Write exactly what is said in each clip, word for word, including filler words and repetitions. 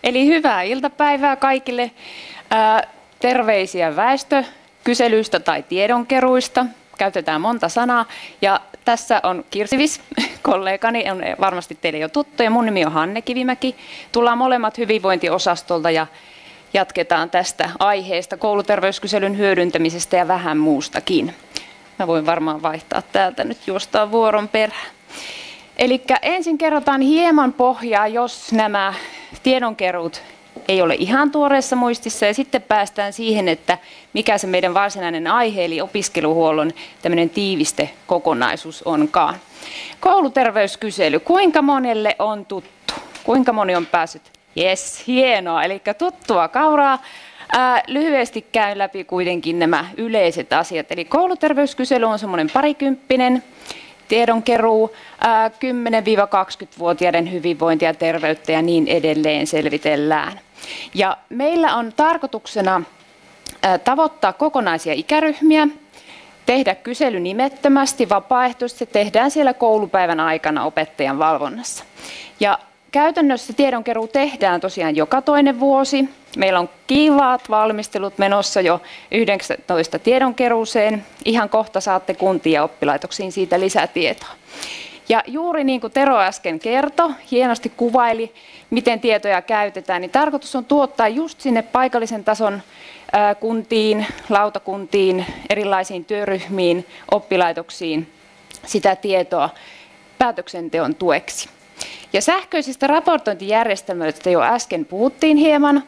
Eli hyvää iltapäivää kaikille. Ää, terveisiä väestökyselyistä tai tiedonkeruista. Käytetään monta sanaa. Ja tässä on Kirsi, kollegani, on varmasti teille jo tuttu. Ja mun nimi on Hanne Kivimäki. Tullaan molemmat hyvinvointiosastolta ja jatketaan tästä aiheesta, kouluterveyskyselyn hyödyntämisestä ja vähän muustakin. Mä voin varmaan vaihtaa täältä nyt juostaa vuoron perään. Eli ensin kerrotaan hieman pohjaa, jos nämä tiedonkeruut ei ole ihan tuoreessa muistissa, ja sitten päästään siihen, että mikä se meidän varsinainen aihe, eli opiskeluhuollon tämmöinen tiivistekokonaisuus onkaan. Kouluterveyskysely, kuinka monelle on tuttu? Kuinka moni on päässyt? Jes, hienoa, eli tuttua kauraa. Ää, lyhyesti käyn läpi kuitenkin nämä yleiset asiat, eli kouluterveyskysely on semmoinen parikymppinen tiedonkeruu, kymmenen-kaksikymmentävuotiaiden hyvinvointia ja terveyttä ja niin edelleen selvitellään. Ja meillä on tarkoituksena ää, tavoittaa kokonaisia ikäryhmiä, tehdä kysely nimettömästi, vapaaehtoisesti, se tehdään siellä koulupäivän aikana opettajan valvonnassa. Ja käytännössä tiedonkeruu tehdään tosiaan joka toinen vuosi. Meillä on kiivaat valmistelut menossa jo yhdeksäntoista tiedonkeruuseen. Ihan kohta saatte kuntiin ja oppilaitoksiin siitä lisätietoa. Ja juuri niin kuin Tero äsken kertoi, hienosti kuvaili, miten tietoja käytetään, niin tarkoitus on tuottaa just sinne paikallisen tason kuntiin, lautakuntiin, erilaisiin työryhmiin, oppilaitoksiin sitä tietoa päätöksenteon tueksi. Ja sähköisistä raportointijärjestelmistä jo äsken puhuttiin hieman.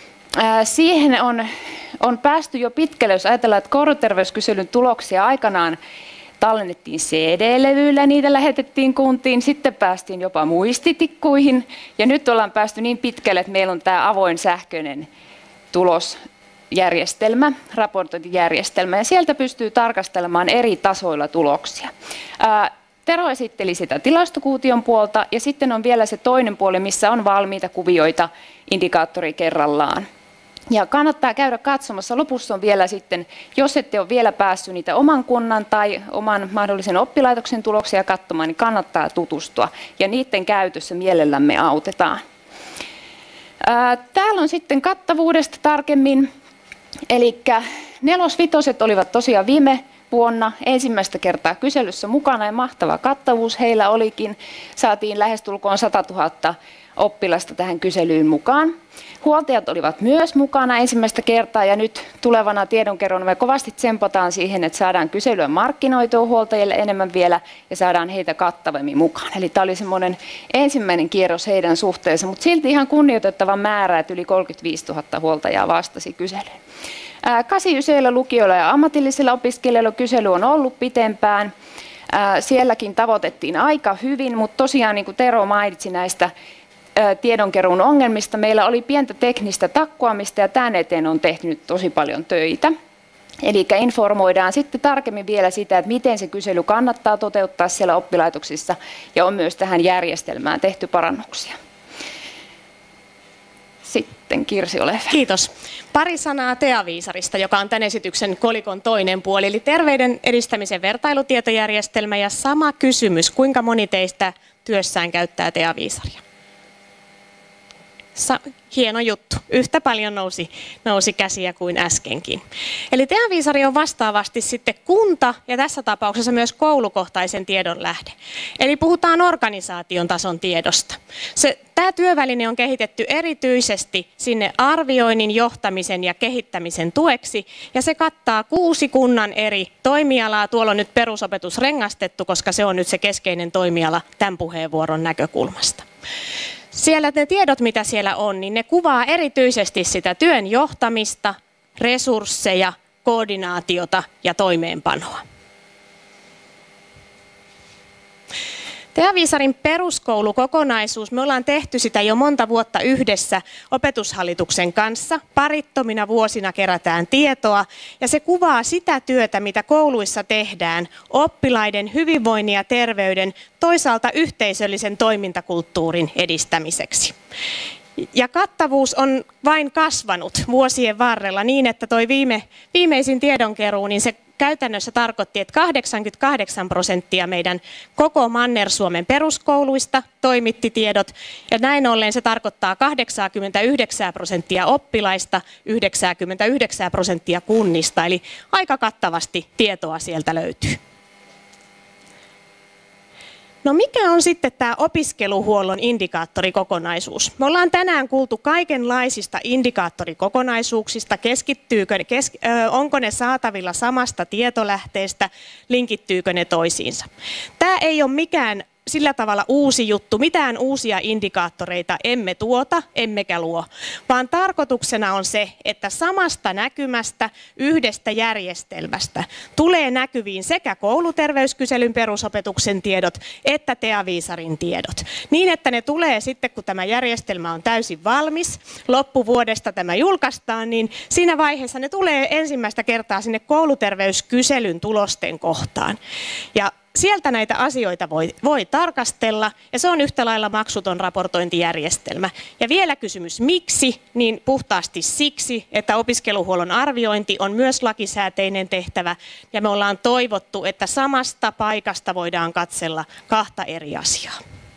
Siihen on, on päästy jo pitkälle, jos ajatellaan, että kouluterveyskyselyn tuloksia aikanaan tallennettiin C D-levyillä, niitä lähetettiin kuntiin, sitten päästiin jopa muistitikkuihin, ja nyt ollaan päästy niin pitkälle, että meillä on tämä avoin sähköinen tulosjärjestelmä, raportointijärjestelmä, ja sieltä pystyy tarkastelemaan eri tasoilla tuloksia. Tero esitteli sitä tilastokuution puolta, ja sitten on vielä se toinen puoli, missä on valmiita kuvioita indikaattori kerrallaan. Ja kannattaa käydä katsomassa. Lopussa on vielä sitten, jos ette ole vielä päässyt niitä oman kunnan tai oman mahdollisen oppilaitoksen tuloksia katsomaan, niin kannattaa tutustua. Ja niiden käytössä mielellämme autetaan. Ää, täällä on sitten kattavuudesta tarkemmin. Eli nelosvitoset olivat tosiaan viime vuonna ensimmäistä kertaa kyselyssä mukana, ja mahtava kattavuus heillä olikin. Saatiin lähestulkoon sata tuhatta oppilasta tähän kyselyyn mukaan. Huoltajat olivat myös mukana ensimmäistä kertaa, ja nyt tulevana tiedonkerrona me kovasti tsempataan siihen, että saadaan kyselyä markkinoitua huoltajille enemmän vielä ja saadaan heitä kattavammin mukaan. Eli tämä oli semmoinen ensimmäinen kierros heidän suhteensa, mutta silti ihan kunnioitettava määrä, että yli kolmekymmentäviisituhatta huoltajaa vastasi kyselyyn. kasi yhdeksällä lukioilla ja ammatillisilla opiskelijoilla kysely on ollut pitempään. Sielläkin tavoitettiin aika hyvin, mutta tosiaan niin kuin Tero mainitsi näistä tiedonkeruun ongelmista, meillä oli pientä teknistä takkuamista, ja tämän eteen on tehty nyt tosi paljon töitä. Eli informoidaan sitten tarkemmin vielä sitä, että miten se kysely kannattaa toteuttaa siellä oppilaitoksissa, ja on myös tähän järjestelmään tehty parannuksia. Sitten Kirsi, ole hyvä. Kiitos. Pari sanaa TEA-viisarista, joka on tämän esityksen kolikon toinen puoli, eli terveyden edistämisen vertailutietojärjestelmä, ja sama kysymys, kuinka moni teistä työssään käyttää TEA-viisaria? Hieno juttu. Yhtä paljon nousi, nousi käsiä kuin äskenkin. Eli TEA-viisari on vastaavasti sitten kunta ja tässä tapauksessa myös koulukohtaisen tiedon lähde. Eli puhutaan organisaation tason tiedosta. Se, tämä työväline on kehitetty erityisesti sinne arvioinnin, johtamisen ja kehittämisen tueksi, ja se kattaa kuusi kunnan eri toimialaa. Tuolla on nyt perusopetus rengastettu, koska se on nyt se keskeinen toimiala tämän puheenvuoron näkökulmasta. Siellä ne tiedot, mitä siellä on, niin ne kuvaa erityisesti sitä työn johtamista, resursseja, koordinaatiota ja toimeenpanoa. TEA-viisarin peruskoulukokonaisuus, me ollaan tehty sitä jo monta vuotta yhdessä Opetushallituksen kanssa. Parittomina vuosina kerätään tietoa, ja se kuvaa sitä työtä, mitä kouluissa tehdään oppilaiden hyvinvoinnin ja terveyden, toisaalta yhteisöllisen toimintakulttuurin edistämiseksi. Ja kattavuus on vain kasvanut vuosien varrella niin, että toi viime, viimeisin tiedonkeruu, niin se käytännössä tarkoitti, että kahdeksankymmentäkahdeksan prosenttia meidän koko Manner-Suomen peruskouluista toimitti tiedot, ja näin ollen se tarkoittaa kahdeksankymmentäyhdeksän prosenttia oppilaista, yhdeksänkymmentäyhdeksän prosenttia kunnista, eli aika kattavasti tietoa sieltä löytyy. No mikä on sitten tämä opiskeluhuollon indikaattorikokonaisuus? Me ollaan tänään kuultu kaikenlaisista indikaattorikokonaisuuksista, keskittyykö, kes, ö, onko ne saatavilla samasta tietolähteestä, linkittyykö ne toisiinsa. Tämä ei ole mikään sillä tavalla uusi juttu, mitään uusia indikaattoreita emme tuota, emmekä luo, vaan tarkoituksena on se, että samasta näkymästä, yhdestä järjestelmästä tulee näkyviin sekä kouluterveyskyselyn perusopetuksen tiedot että Tea-Viisarin tiedot. Niin, että ne tulee sitten, kun tämä järjestelmä on täysin valmis, loppuvuodesta tämä julkaistaan, niin siinä vaiheessa ne tulee ensimmäistä kertaa sinne kouluterveyskyselyn tulosten kohtaan. Ja sieltä näitä asioita voi, voi tarkastella, ja se on yhtä lailla maksuton raportointijärjestelmä. Ja vielä kysymys, miksi? Niin puhtaasti siksi, että opiskeluhuollon arviointi on myös lakisääteinen tehtävä, ja me ollaan toivottu, että samasta paikasta voidaan katsella kahta eri asiaa.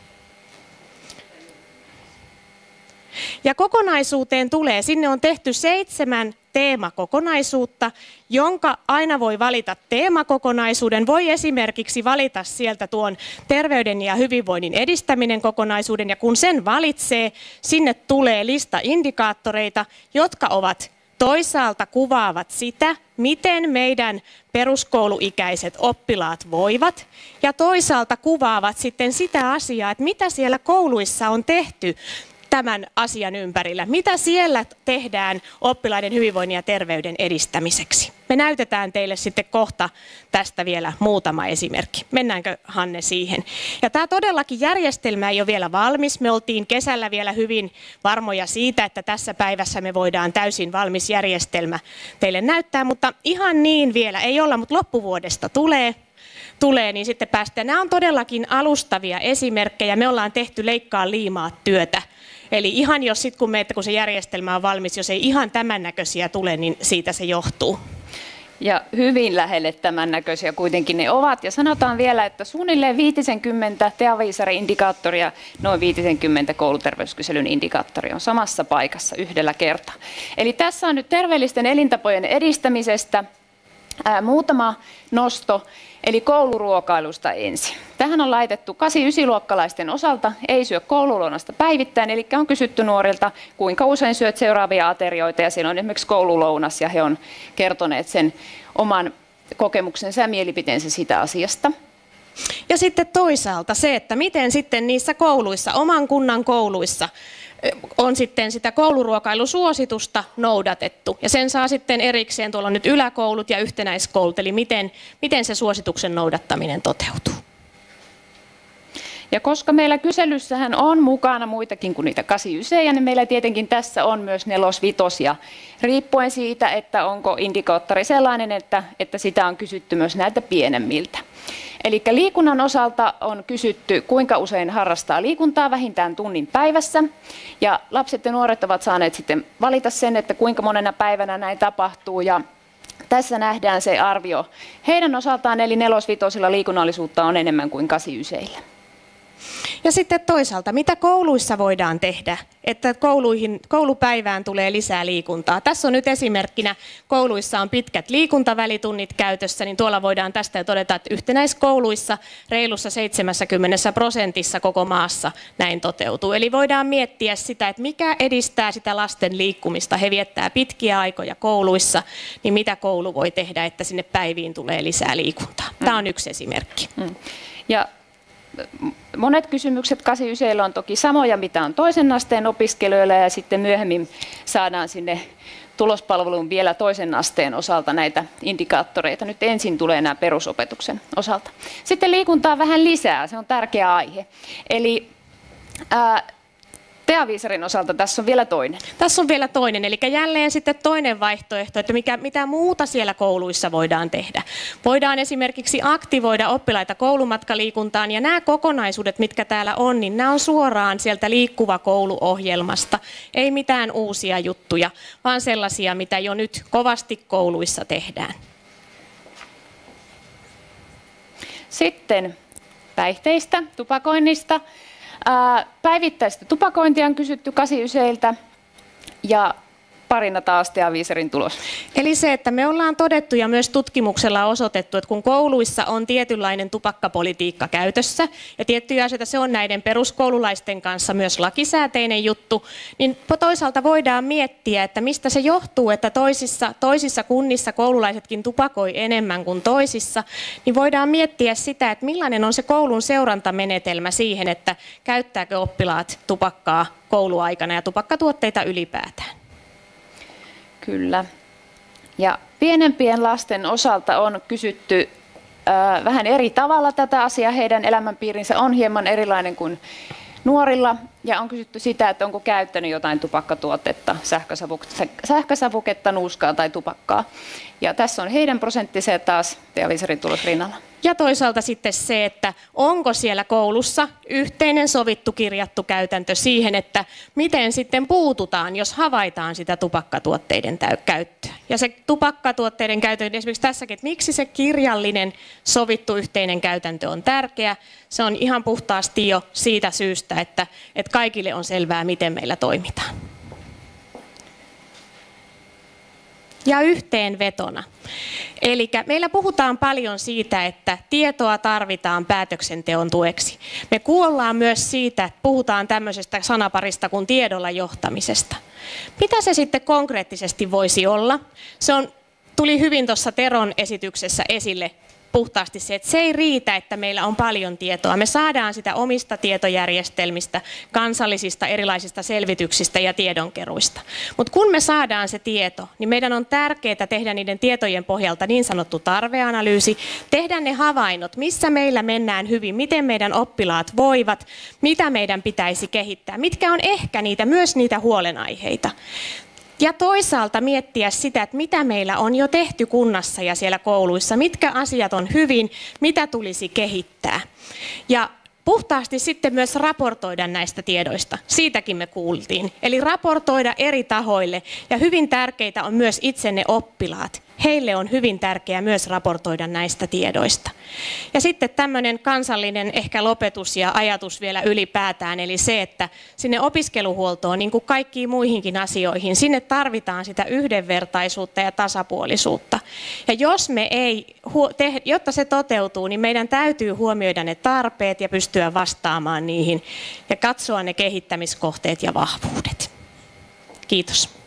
Ja kokonaisuuteen tulee, sinne on tehty seitsemän teemakokonaisuutta, jonka aina voi valita teemakokonaisuuden. Voi esimerkiksi valita sieltä tuon terveyden ja hyvinvoinnin edistäminen kokonaisuuden, ja kun sen valitsee, sinne tulee lista indikaattoreita, jotka ovat toisaalta kuvaavat sitä, miten meidän peruskouluikäiset oppilaat voivat, ja toisaalta kuvaavat sitten sitä asiaa, että mitä siellä kouluissa on tehty tämän asian ympärillä. Mitä siellä tehdään oppilaiden hyvinvoinnin ja terveyden edistämiseksi? Me näytetään teille sitten kohta tästä vielä muutama esimerkki. Mennäänkö, Hanne, siihen? Ja tämä todellakin järjestelmä ei ole vielä valmis. Me oltiin kesällä vielä hyvin varmoja siitä, että tässä päivässä me voidaan täysin valmis järjestelmä teille näyttää, mutta ihan niin vielä ei olla, mutta loppuvuodesta tulee. tulee, niin sitten päästään. Nämä on todellakin alustavia esimerkkejä. Me ollaan tehty leikkaa liimaa työtä. Eli ihan jos sitten kun meitä, kun se järjestelmä on valmis, jos ei ihan tämän näköisiä tule, niin siitä se johtuu. Ja hyvin lähelle tämän näköisiä kuitenkin ne ovat. Ja sanotaan vielä, että suunnilleen viisikymmentä Tea-Viisari-indikaattoria, noin viisikymmentä kouluterveyskyselyn indikaattoria on samassa paikassa yhdellä kertaa. Eli tässä on nyt terveellisten elintapojen edistämisestä ää, muutama nosto. Eli kouluruokailusta ensin. Tähän on laitettu kahdeksan yhdeksän luokkalaisten osalta, ei syö koululounasta päivittäin, eli on kysytty nuorilta, kuinka usein syöt seuraavia aterioita, ja siellä on esimerkiksi koululounas, ja he on kertoneet sen oman kokemuksensa ja mielipiteensä siitä asiasta. Ja sitten toisaalta se, että miten sitten niissä kouluissa, oman kunnan kouluissa, on sitten sitä kouluruokailusuositusta noudatettu. Ja sen saa sitten erikseen, tuolla on nyt yläkoulut ja yhtenäiskoulut, eli miten, miten se suosituksen noudattaminen toteutuu. Ja koska meillä kyselyssähän on mukana muitakin kuin niitä kahdeksan yhdeksän, niin meillä tietenkin tässä on myös nelosvitosia, riippuen siitä, että onko indikaattori sellainen, että, että sitä on kysytty myös näiltä pienemmiltä. Eli liikunnan osalta on kysytty, kuinka usein harrastaa liikuntaa vähintään tunnin päivässä. Ja lapset ja nuoret ovat saaneet sitten valita sen, että kuinka monena päivänä näin tapahtuu. Ja tässä nähdään se arvio heidän osaltaan, eli nelosvitosilla liikunnallisuutta on enemmän kuin kahdeksan yhdeksän. Ja sitten toisaalta, mitä kouluissa voidaan tehdä, että kouluihin, koulupäivään tulee lisää liikuntaa. Tässä on nyt esimerkkinä, kouluissa on pitkät liikuntavälitunnit käytössä, niin tuolla voidaan tästä jo todeta, että yhtenäiskouluissa reilussa seitsemänkymmentä prosentissa koko maassa näin toteutuu. Eli voidaan miettiä sitä, että mikä edistää sitä lasten liikkumista. He viettää pitkiä aikoja kouluissa, niin mitä koulu voi tehdä, että sinne päiviin tulee lisää liikuntaa. Tämä on yksi esimerkki. Mm. Ja monet kysymykset kahdeksan yhdeksän on toki samoja, mitä on toisen asteen opiskelijoilla, ja sitten myöhemmin saadaan sinne tulospalveluun vielä toisen asteen osalta näitä indikaattoreita. Nyt ensin tulee nämä perusopetuksen osalta. Sitten liikuntaa vähän lisää, se on tärkeä aihe. Eli ää, Tea-Viisarin osalta tässä on vielä toinen. Tässä on vielä toinen, eli jälleen sitten toinen vaihtoehto, että mikä, mitä muuta siellä kouluissa voidaan tehdä. Voidaan esimerkiksi aktivoida oppilaita koulumatkaliikuntaan, ja nämä kokonaisuudet, mitkä täällä on, niin nämä on suoraan sieltä Liikkuva koulu-ohjelmasta. Ei mitään uusia juttuja, vaan sellaisia, mitä jo nyt kovasti kouluissa tehdään. Sitten päihteistä, tupakoinnista. Päivittäistä tupakointia on kysytty kahdeksankymmentäyhdeksältä ja parina taas Teaviisarin tulos. Eli se, että me ollaan todettu ja myös tutkimuksella osoitettu, että kun kouluissa on tietynlainen tupakkapolitiikka käytössä ja tiettyjä asioita, se on näiden peruskoululaisten kanssa myös lakisääteinen juttu, niin toisaalta voidaan miettiä, että mistä se johtuu, että toisissa, toisissa kunnissa koululaisetkin tupakoi enemmän kuin toisissa, niin voidaan miettiä sitä, että millainen on se koulun seurantamenetelmä siihen, että käyttääkö oppilaat tupakkaa kouluaikana ja tupakkatuotteita ylipäätään. Kyllä. Ja pienempien lasten osalta on kysytty äh, vähän eri tavalla tätä asiaa. Heidän elämänpiirinsä on hieman erilainen kuin nuorilla. Ja on kysytty sitä, että onko käyttänyt jotain tupakkatuotetta, sähkösavuketta, nuuskaa tai tupakkaa. Ja tässä on heidän prosenttinsa taas Teaviisarin tulos rinnalla. Ja toisaalta sitten se, että onko siellä koulussa yhteinen sovittu kirjattu käytäntö siihen, että miten sitten puututaan, jos havaitaan sitä tupakkatuotteiden käyttöä. Ja se tupakkatuotteiden käyttö, esimerkiksi tässäkin, että miksi se kirjallinen sovittu yhteinen käytäntö on tärkeä, se on ihan puhtaasti jo siitä syystä, että, että kaikille on selvää, miten meillä toimitaan. Ja yhteenvetona. Eli meillä puhutaan paljon siitä, että tietoa tarvitaan päätöksenteon tueksi. Me kuullaan myös siitä, että puhutaan tämmöisestä sanaparista kuin tiedolla johtamisesta. Mitä se sitten konkreettisesti voisi olla? Se on, tuli hyvin tuossa Teron esityksessä esille puhtaasti se, että se ei riitä, että meillä on paljon tietoa. Me saadaan sitä omista tietojärjestelmistä, kansallisista erilaisista selvityksistä ja tiedonkeruista. Mutta kun me saadaan se tieto, niin meidän on tärkeää tehdä niiden tietojen pohjalta niin sanottu tarveanalyysi, tehdä ne havainnot, missä meillä mennään hyvin, miten meidän oppilaat voivat, mitä meidän pitäisi kehittää, mitkä on ehkä niitä, myös niitä huolenaiheita. Ja toisaalta miettiä sitä, että mitä meillä on jo tehty kunnassa ja siellä kouluissa, mitkä asiat on hyvin, mitä tulisi kehittää. Ja puhtaasti sitten myös raportoida näistä tiedoista. Siitäkin me kuultiin. Eli raportoida eri tahoille. Ja hyvin tärkeitä on myös itse ne oppilaat. Heille on hyvin tärkeää myös raportoida näistä tiedoista. Ja sitten tämmöinen kansallinen ehkä lopetus ja ajatus vielä ylipäätään, eli se, että sinne opiskeluhuoltoon, niin kuin kaikkiin muihinkin asioihin, sinne tarvitaan sitä yhdenvertaisuutta ja tasapuolisuutta. Ja jos me ei, jotta se toteutuu, niin meidän täytyy huomioida ne tarpeet ja pystyä vastaamaan niihin ja katsoa ne kehittämiskohteet ja vahvuudet. Kiitos.